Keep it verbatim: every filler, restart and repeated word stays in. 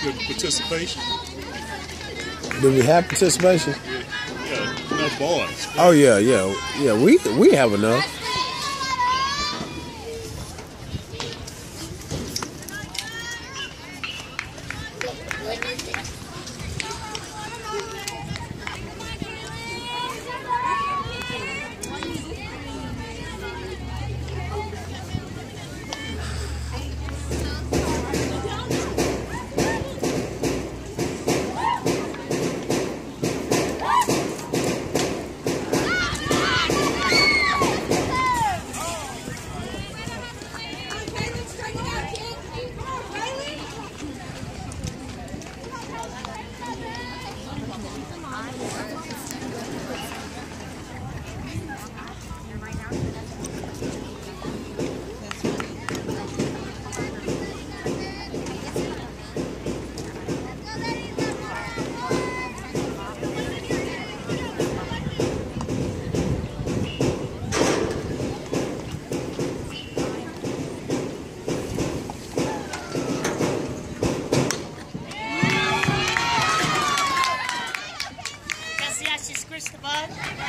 good participation. Do we have participation? Yeah, yeah, enough boys. Oh yeah, yeah, yeah. We we have enough. See how she squished the bud?